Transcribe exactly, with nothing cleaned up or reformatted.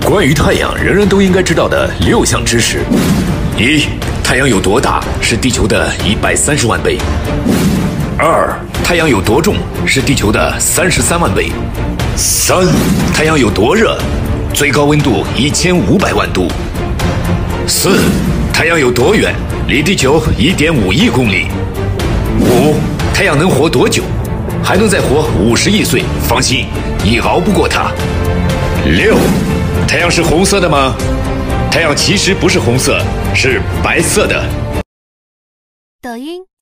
关于太阳，人人都应该知道的六项知识：一、太阳有多大？是地球的一百三十万倍。二、太阳有多重？是地球的三十三万倍。三、太阳有多热？最高温度一千五百万度。四、太阳有多远？离地球一点五亿公里。五、太阳能活多久？还能再活五十亿岁。放心，你熬不过它。六、太阳是红色的吗？太阳其实不是红色，是白色的。 抖音。